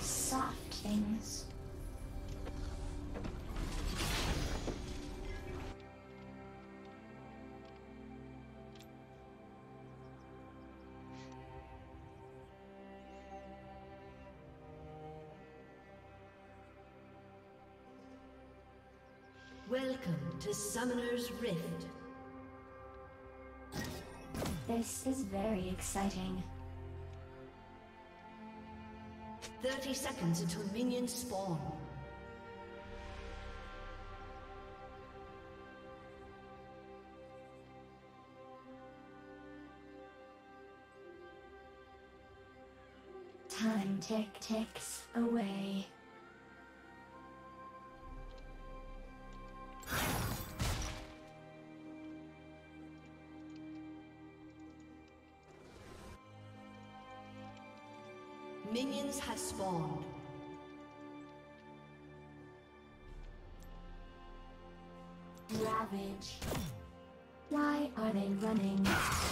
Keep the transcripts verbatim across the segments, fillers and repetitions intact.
soft things. Welcome to Summoner's Rift. This is very exciting. thirty seconds until minions spawn. Time tick ticks away. Minions have spawned. Ravage. Why are they running?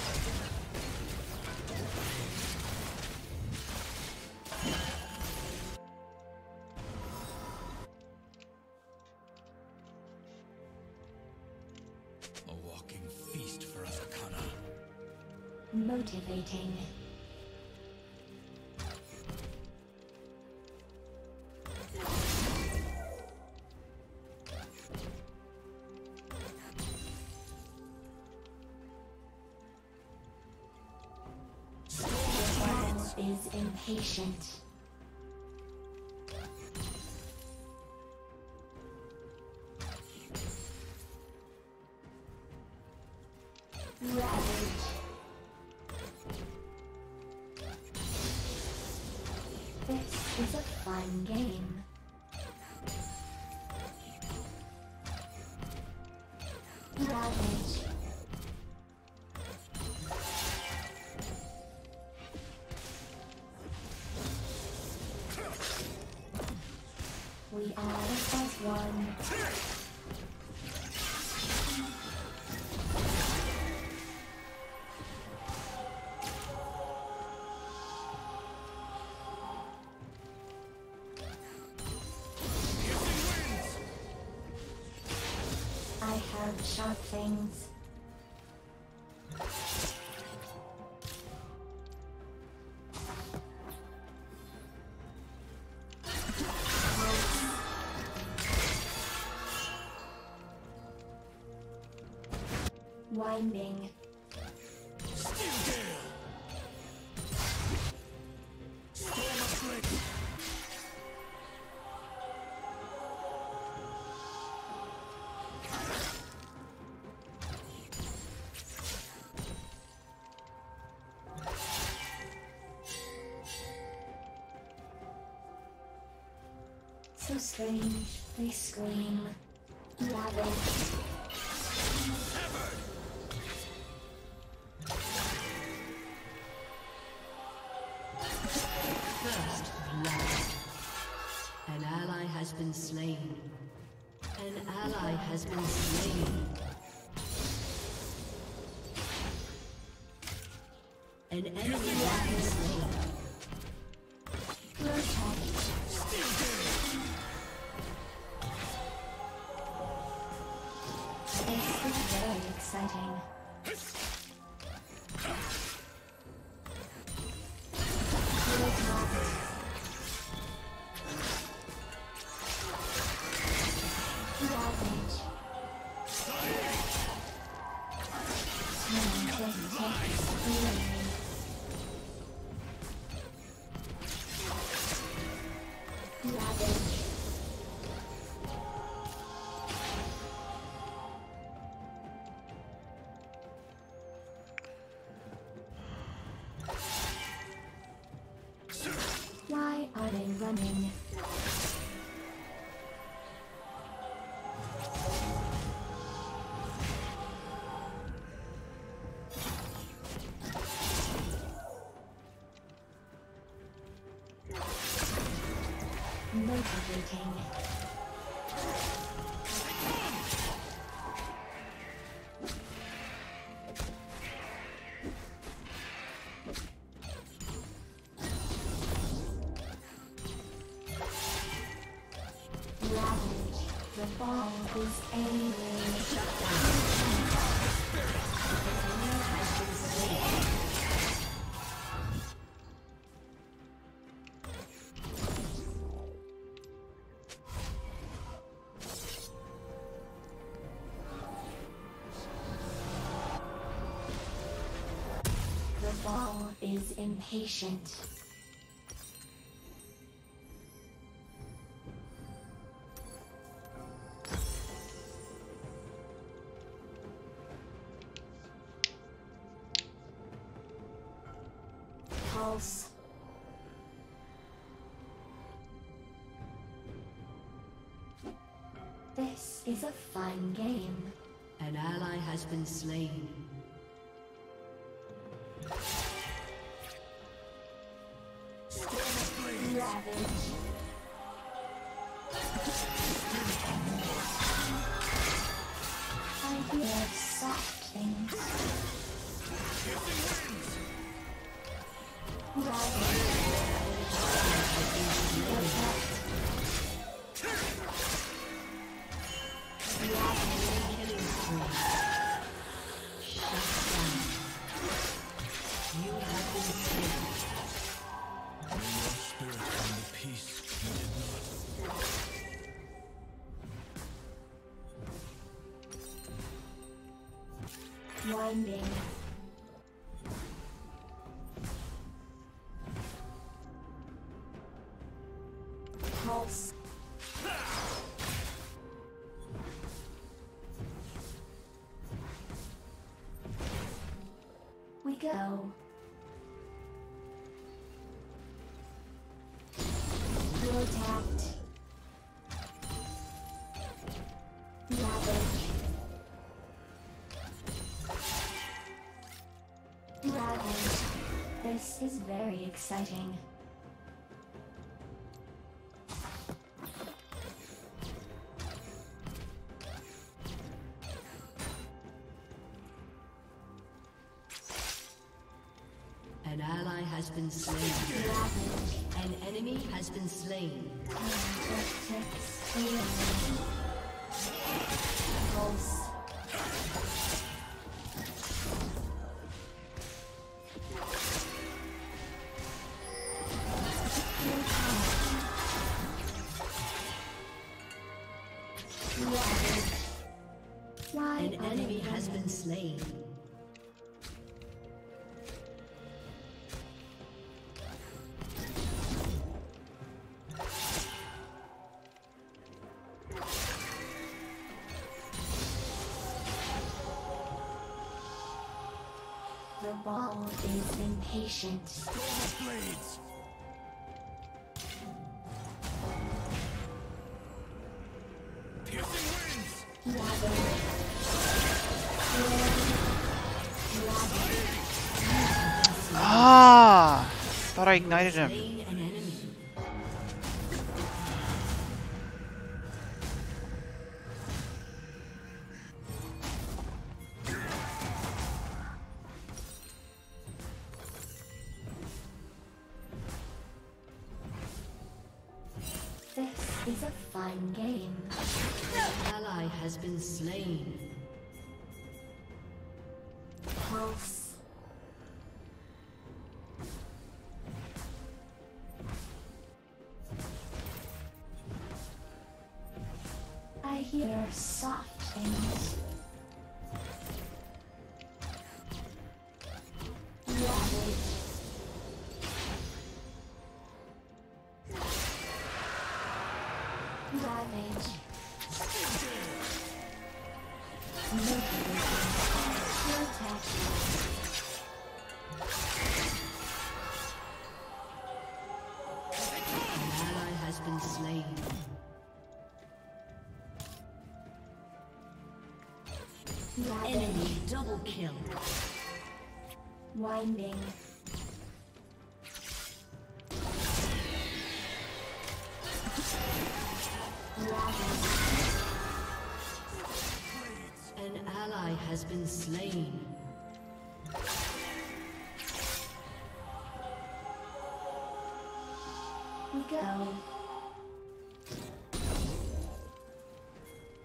A walking feast for us, Arcana. Motivating. Is impatient. Ravage. This is a fun game. Ravage. We are as one. I have sharp things. Winding. So strange, they scream. Ravage. First blood. An ally has been slain. An ally has been slain. An enemy has been slain. This is very exciting. Why are they running? Motivating. ball is angry. Shut down. An enemy has been slain. The ball is impatient. Pulse. This is a fun game. An ally has been slain. Ravage. I hear soft things. Winding. Pulse. We go. Low tact. Ravage. Ravage. This is very exciting. An ally has been slain. Ravage. An enemy has been slain. Pulse. An enemy has been slain. The ball is impatient. Blades. Piercing winds. Ah! Thought I ignited him. Slain an enemy. This is a fun game. An ally has been slain. Pulse. I hear soft things. Ravage. Ravage. Protect. An ally has been slain. Enemy double kill. Winding. Ravage. An ally has been slain. We go.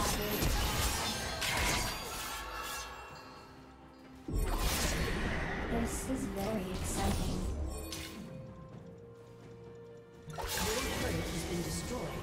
This is very exciting. Your turret has been destroyed.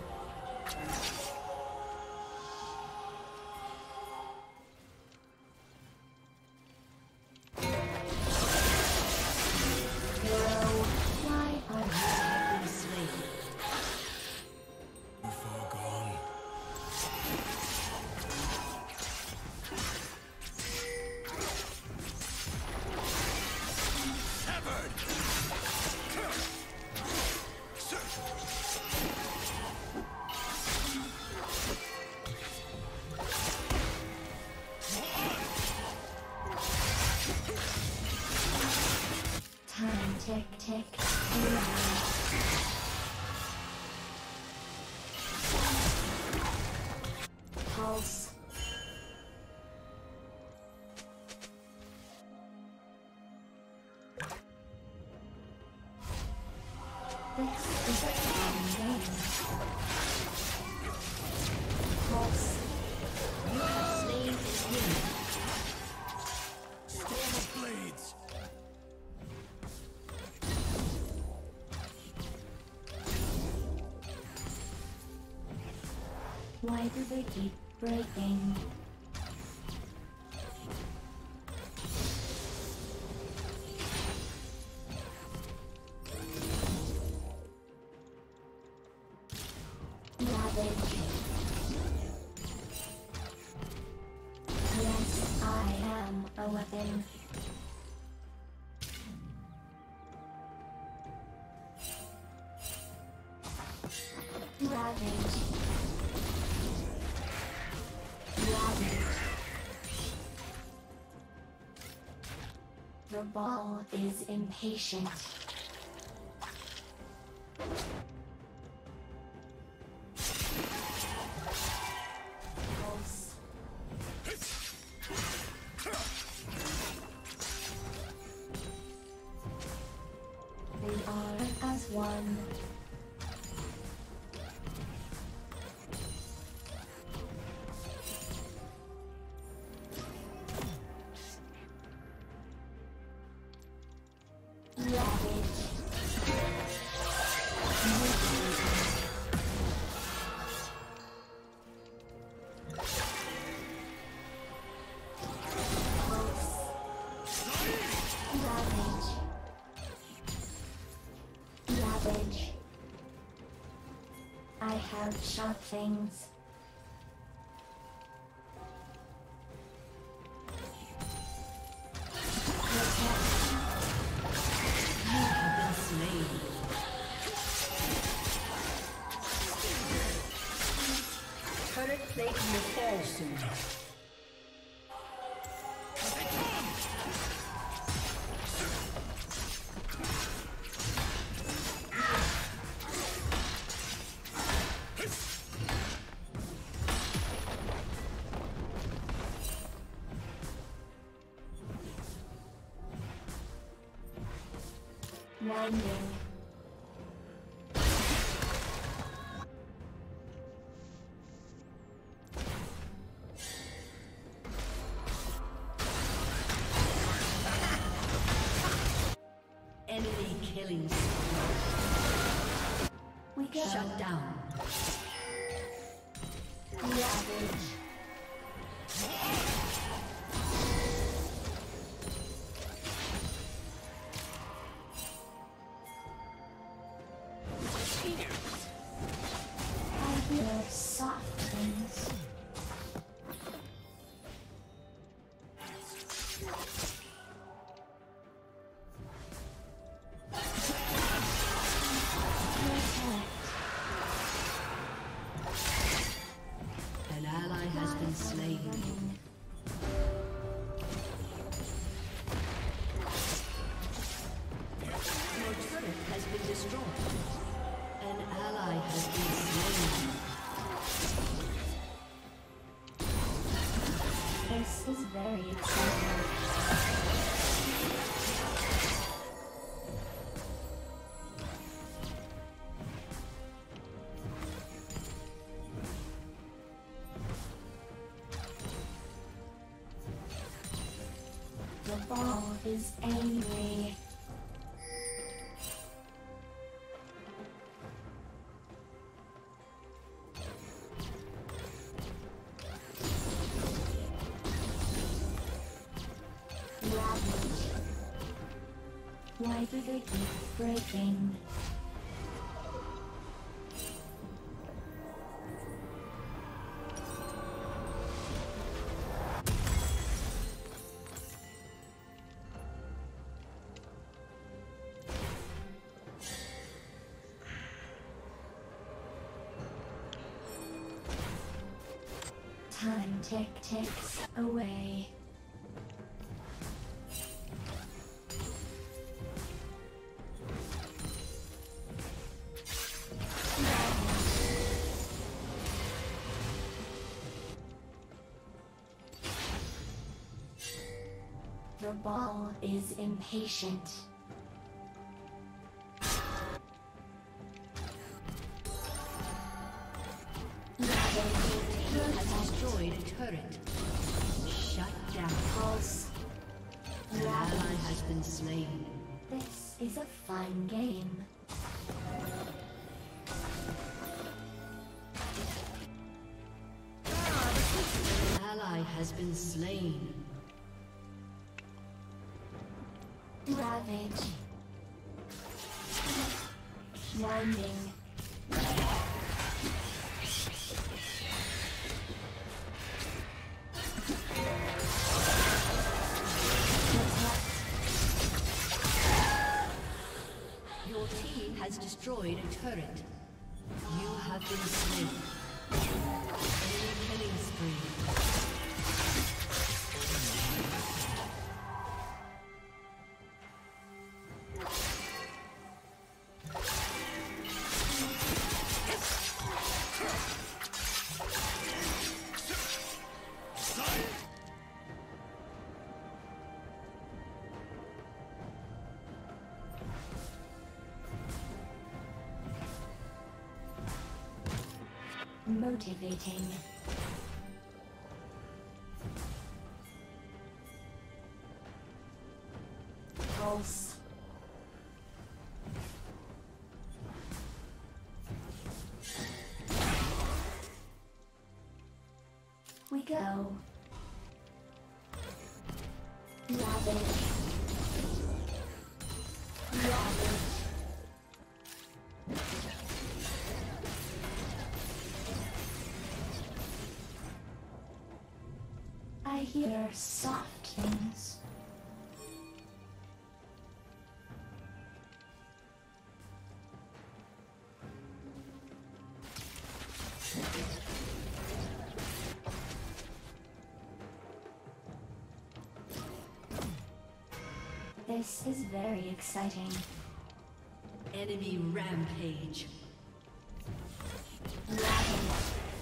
Tick, tick. Pulse. This is a fun game. Pulse. You have slain his enemy. Storm of blades. Why do they keep breaking? Ravage. Yes, I am a weapon. Ravage. The ball is impatient. Pulse. They are as one. I have sharp things. You have been slain. Turret plate will fall soon. Winding. Enemy killing. We go. Shut down. Ravage. I hear soft things. An ally has been slain. Your turret has been destroyed. An ally ball is angry. Ravage. Why do they keep breaking? Time tick ticks away. The ball is impatient. Destroyed a turret. Shut down. Pulse. An ally has been slain. This is a fun game. An ally has been slain. Ravage. Winding. Your team has destroyed a turret. You have been slain. Enemy killing spree. Motivating. Pulse. We go. Ravage. Ravage. I hear soft things. This is very exciting. Enemy rampage. Ravage.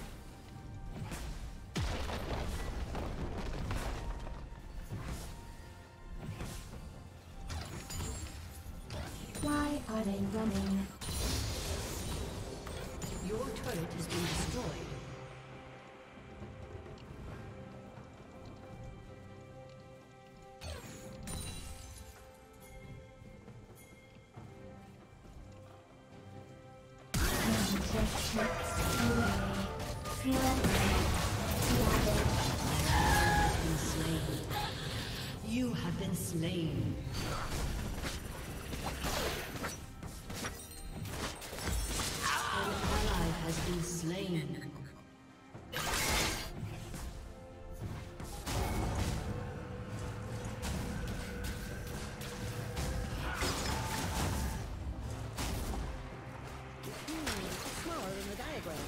Why are they running? Your turret has been destroyed. You have been slain. An ally has been slain. Smaller than the diagram.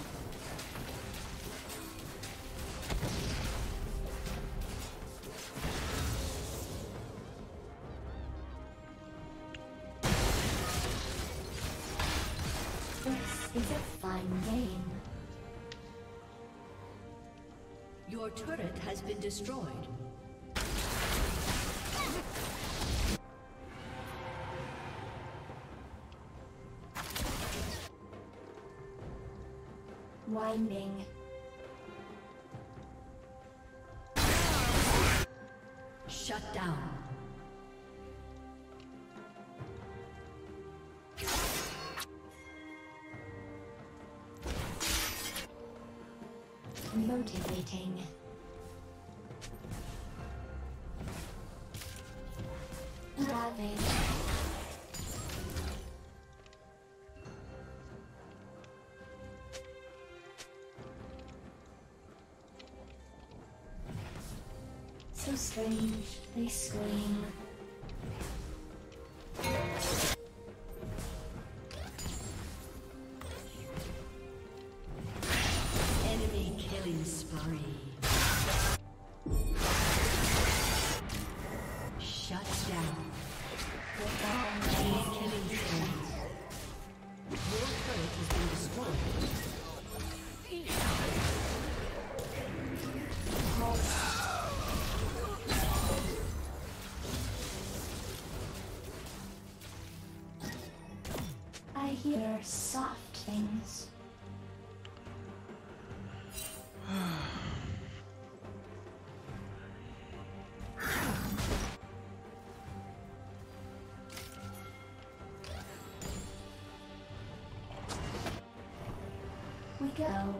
This is a fun game. Your turret has been destroyed. Winding. Shut down. Motivating. Ravage. So strange, they scream. Enemy killing spree. Shut down. Enemy killing spree. Your turret has been destroyed. I hear soft things. We go.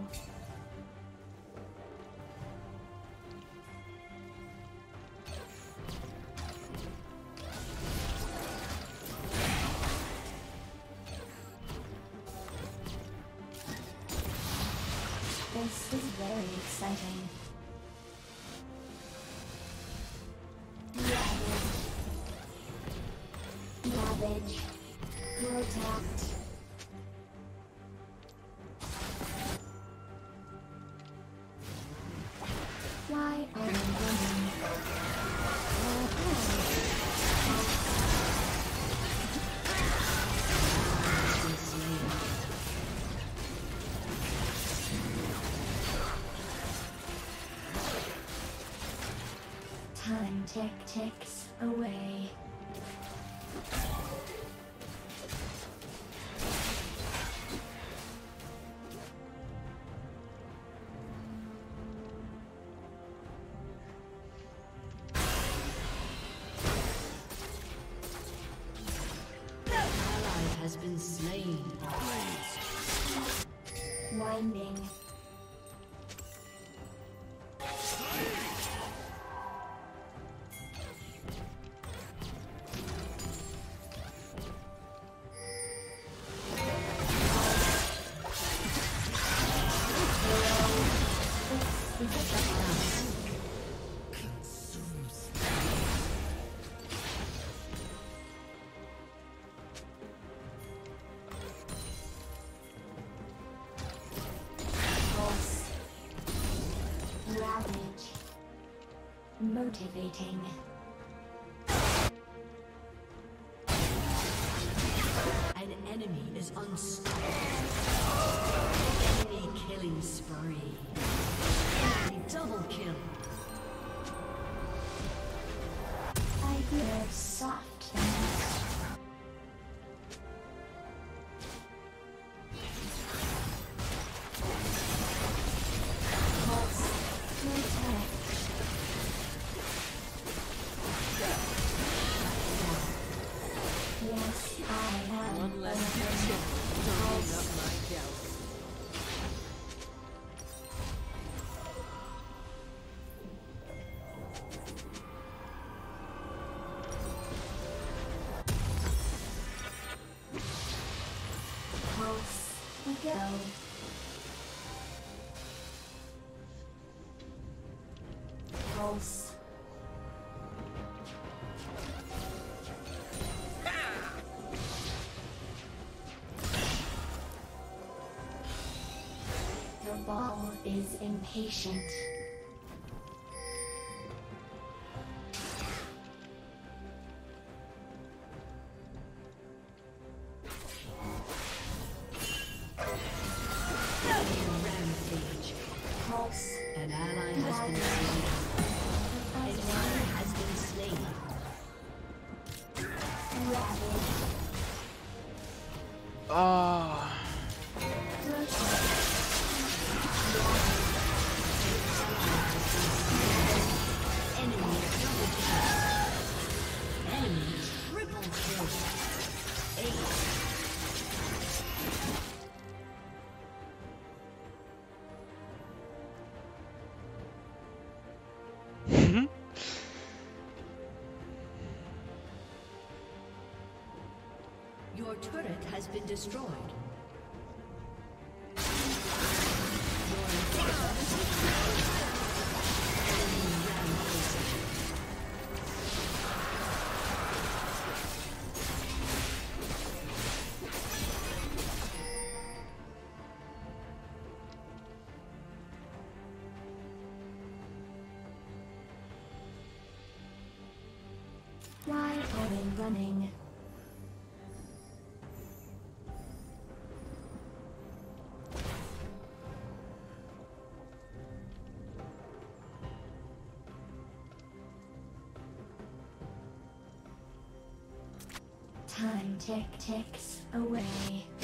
This is very exciting. Ravage. Ravage. Protect. Why are you running? Time tick ticks away. Ally has been slain. Winding. Pulse. Ravage. Motivating. An enemy is unstoppable. Enemy killing spree. Enemy double kill. I hear soft things. Pulse. Protect. Yes, I am. One less chip turning up my doubts. Pulse. We go. Pulse. The ball is impatient. Rampage. Pulse. An ally has been slain. An ally has been slain. Ravage. Oh. Protect. Enemy double kill. Enemy triple kill. Ace. turret has been destroyed. Why are they running? Time tick ticks away.